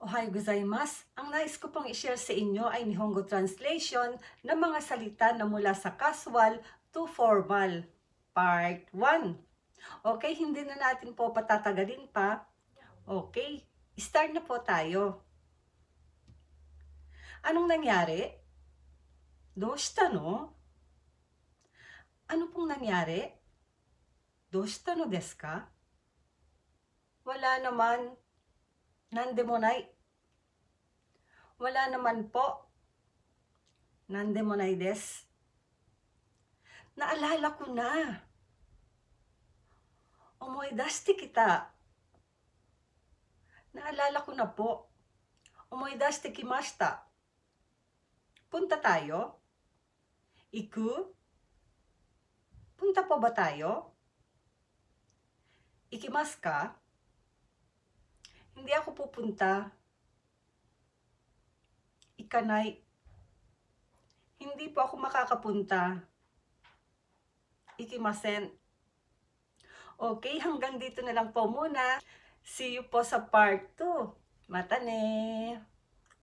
Ohayo gozaimasu. Ang nais ko pong i-share sa inyo ay Nihongo translation ng mga salita na mula sa casual to formal. Part 1. Okay, hindi na natin po patatagalin pa. Okay, start na po tayo. Anong nangyari? Doshita no? Ano pong nangyari? Doshita no desu ka? Wala naman. Nandemonai. Wala naman po. Nandemonai desu. Naalala ko na. Omoidashite kita. Naalala ko na po. Omoidashite kimashita. Punta tayo? Iku? Punta po ba tayo? Ikimasu ka? Hindi ako pupunta. Ikanay. Hindi po ako makakapunta. Ikimasen. Okay, hanggang dito na lang po muna. See you po sa part 2. Mata ne!